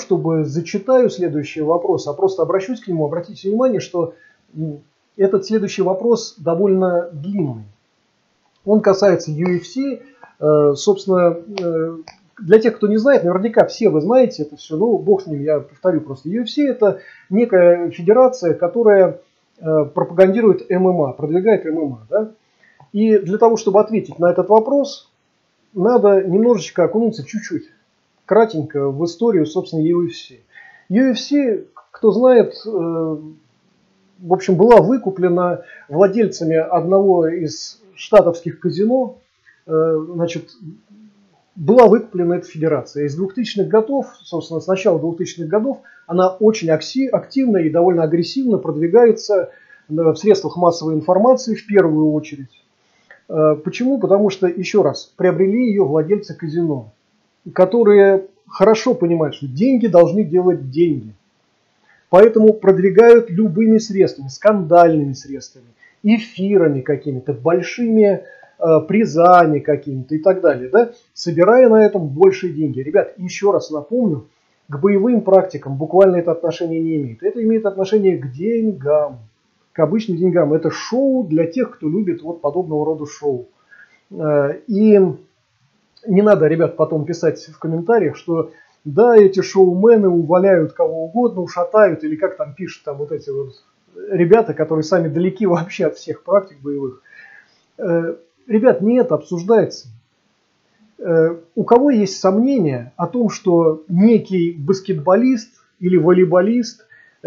чтобы зачитаю следующий вопрос, а просто обращусь к нему. Обратите внимание, что этот следующий вопрос довольно длинный. Он касается UFC. Собственно, для тех, кто не знает, наверняка все вы знаете это все, но бог с ним, я повторю просто. UFC – это некая федерация, которая пропагандирует ММА, продвигает ММА. Да? И для того, чтобы ответить на этот вопрос, надо немножечко окунуться чуть-чуть, кратенько, в историю, собственно, UFC. UFC, кто знает, в общем, была выкуплена владельцами одного из штатовских казино. Значит, была выкуплена эта федерация. Из 2000-х годов, собственно, с начала 2000-х годов, она очень активно и довольно агрессивно продвигается в средствах массовой информации в первую очередь. Почему? Потому что, еще раз, приобрели ее владельцы казино, которые хорошо понимают, что деньги должны делать деньги. Поэтому продвигают любыми средствами, скандальными средствами, эфирами какими-то, большими призами какими-то и так далее, да, собирая на этом большие деньги. Ребят, еще раз напомню, к боевым практикам буквально это отношение не имеет. Это имеет отношение к деньгам, к обычным деньгам. Это шоу для тех, кто любит вот подобного рода шоу. И не надо, ребят, потом писать в комментариях, что да, эти шоумены уваляют кого угодно, ушатают, или как там пишут там вот эти вот ребята, которые сами далеки вообще от всех практик боевых. Ребят, не это обсуждается. У кого есть сомнения о том, что некий баскетболист или волейболист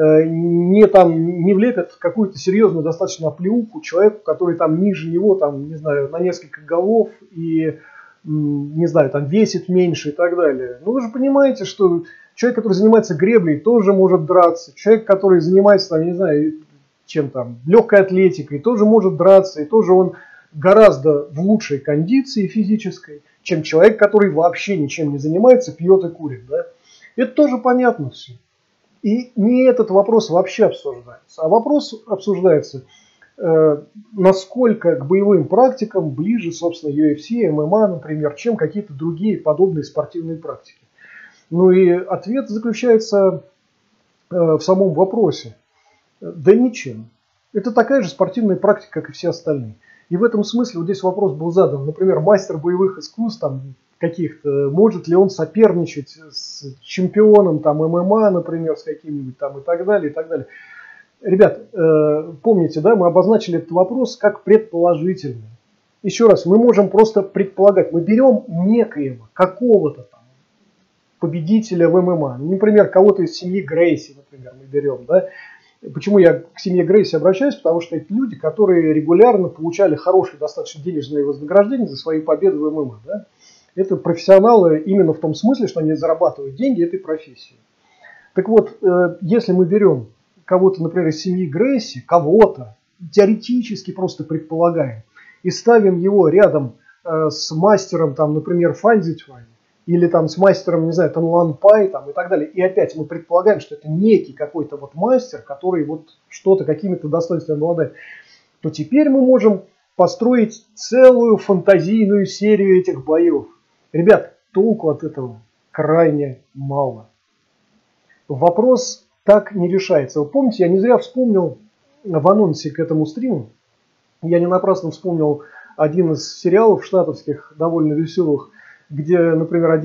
не влепят какую-то серьезную достаточно оплеуху человеку, который там ниже него, там, не знаю, на несколько голов и, не знаю, там весит меньше и так далее. Ну вы же понимаете, что человек, который занимается греблей, тоже может драться. Человек, который занимается, там, не знаю, чем там, легкой атлетикой, тоже может драться, и тоже он гораздо в лучшей кондиции физической, чем человек, который вообще ничем не занимается, пьет и курит. Да? Это тоже понятно все. И не этот вопрос вообще обсуждается. А вопрос обсуждается, насколько к боевым практикам ближе, собственно, UFC, ММА, например, чем какие-то другие подобные спортивные практики. Ну и ответ заключается в самом вопросе. Да ничем. Это такая же спортивная практика, как и все остальные. И в этом смысле вот здесь вопрос был задан. Например, мастер боевых искусств там, каких-то, может ли он соперничать с чемпионом там, ММА, например, с каким-нибудь там и так далее, и так далее. Ребят, помните, да, мы обозначили этот вопрос как предположительный. Еще раз, мы можем просто предполагать. Мы берем некоего, какого-то там победителя в ММА. Например, кого-то из семьи Грейси, например, мы берем, да. Почему я к семье Грейси обращаюсь? Потому что это люди, которые регулярно получали хорошие достаточно денежные вознаграждения за свои победы в ММА. Да? Это профессионалы именно в том смысле, что они зарабатывают деньги этой профессии. Так вот, если мы берем кого-то, например, из семьи Грейси, кого-то, теоретически просто предполагаем, и ставим его рядом с мастером, там, например, Фанзитвай, или там с мастером, не знаю, Танлан Пай там, и так далее. И опять мы предполагаем, что это некий какой-то вот мастер, который вот что-то какими-то достоинствами обладает. То теперь мы можем построить целую фантазийную серию этих боев. Ребят, толку от этого крайне мало. Вопрос так не решается. Вы помните, я не зря вспомнил в анонсе к этому стриму, я не напрасно вспомнил один из сериалов штатовских, довольно веселых, где, например,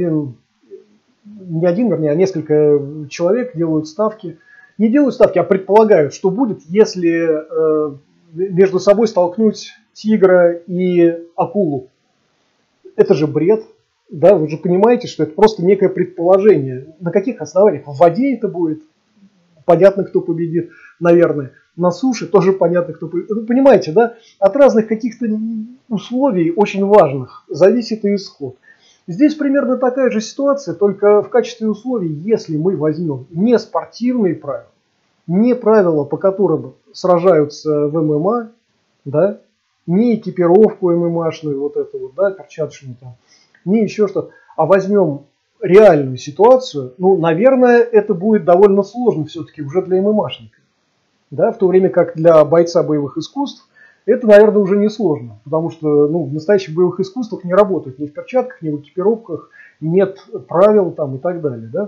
несколько человек делают ставки. Не делают ставки, а предполагают, что будет, если между собой столкнуть тигра и акулу. Это же бред. Да? Вы же понимаете, что это просто некое предположение. На каких основаниях? В воде это будет. Понятно, кто победит, наверное. На суше тоже понятно, кто победит. Вы понимаете, да? От разных каких-то условий, очень важных, зависит и исход. Здесь примерно такая же ситуация, только в качестве условий, если мы возьмем не спортивные правила, не правила, по которым сражаются в ММА, да, не экипировку ММАшную, вот эту вот, да, перчаточную там, не еще что-то, а возьмем реальную ситуацию, ну, наверное, это будет довольно сложно все-таки уже для ММАшника, да, в то время как для бойца боевых искусств это, наверное, уже не сложно, потому что в настоящих боевых искусствах не работают ни в перчатках, ни в экипировках, нет правил там и так далее. Да?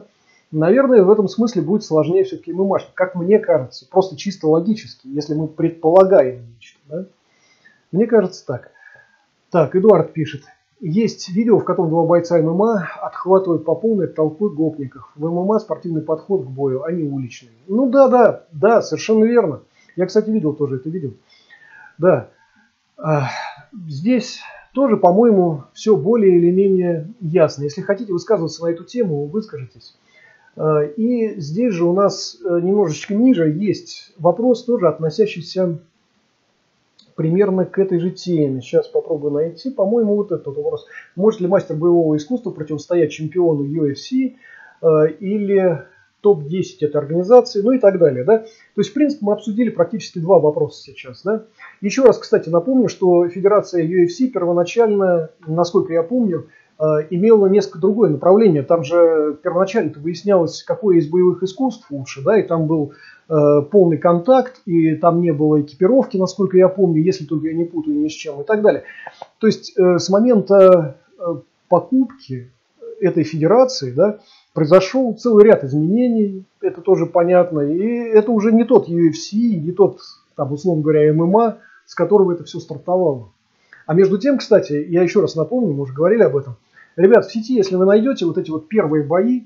Наверное, в этом смысле будет сложнее все-таки ММАшник, как мне кажется, просто чисто логически, если мы предполагаем нечто. Да? Мне кажется так. Так, Эдуард пишет. Есть видео, в котором два бойца ММА отхватывают по полной толпы гопников. В ММА спортивный подход к бою, а не уличный. Ну да, совершенно верно. Я, кстати, видел тоже это видео. Да. Здесь тоже, по-моему, все более или менее ясно. Если хотите высказываться на эту тему, выскажитесь. И здесь же у нас немножечко ниже есть вопрос, тоже относящийся примерно к этой же теме. Сейчас попробую найти. По-моему, вот этот вопрос. Может ли мастер боевого искусства противостоять чемпиону UFC или топ-10 этой организации, ну и так далее. Да? То есть, в принципе, мы обсудили практически два вопроса сейчас. Да? Еще раз, кстати, напомню, что Федерация UFC первоначально, насколько я помню, имела несколько другое направление. Там же первоначально выяснялось, какое из боевых искусств лучше, да, и там был полный контакт, и там не было экипировки, насколько я помню, если только я не путаю ни с чем и так далее. То есть с момента покупки этой федерации, да, произошел целый ряд изменений, это тоже понятно, и это уже не тот UFC, не тот, там, условно говоря, ММА, с которого это все стартовало. А между тем, кстати, я еще раз напомню, мы уже говорили об этом, ребят, в сети, если вы найдете вот эти вот первые бои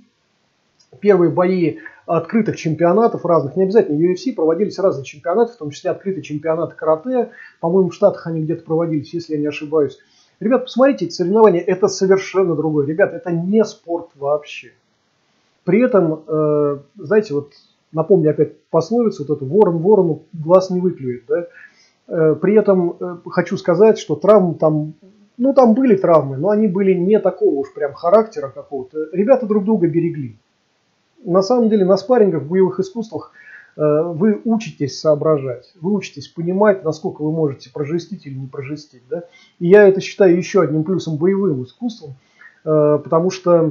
открытых чемпионатов разных, не обязательно UFC, проводились разные чемпионаты, в том числе открытые чемпионаты карате, по-моему, в Штатах они где-то проводились, если я не ошибаюсь. Ребят, посмотрите, эти соревнования, это совершенно другое. Ребят, это не спорт вообще. При этом, знаете, вот напомню опять пословицу, вот эту ворон ворону глаз не выклюет, да? При этом хочу сказать, что травмы там, ну там были травмы, но они были не такого уж прям характера какого-то. Ребята друг друга берегли. На самом деле на спаррингах в боевых искусствах вы учитесь соображать, вы учитесь понимать, насколько вы можете прожестить или не прожестить. Да? И я это считаю еще одним плюсом боевым искусством, потому что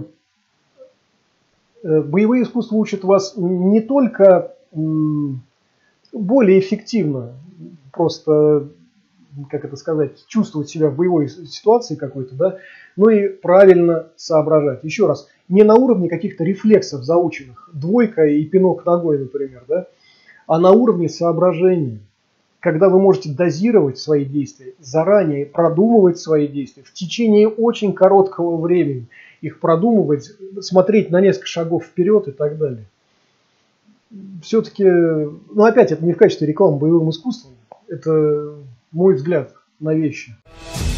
боевые искусства учат вас не только более эффективно, просто, как это сказать, чувствовать себя в боевой ситуации какой-то, да, но и правильно соображать. Еще раз, не на уровне каких-то рефлексов заученных, двойка и пинок ногой, например, да, а на уровне соображения, когда вы можете дозировать свои действия, заранее продумывать свои действия в течение очень короткого времени, их продумывать, смотреть на несколько шагов вперед и так далее. Все-таки, ну опять, это не в качестве рекламы боевым искусством, это мой взгляд на вещи.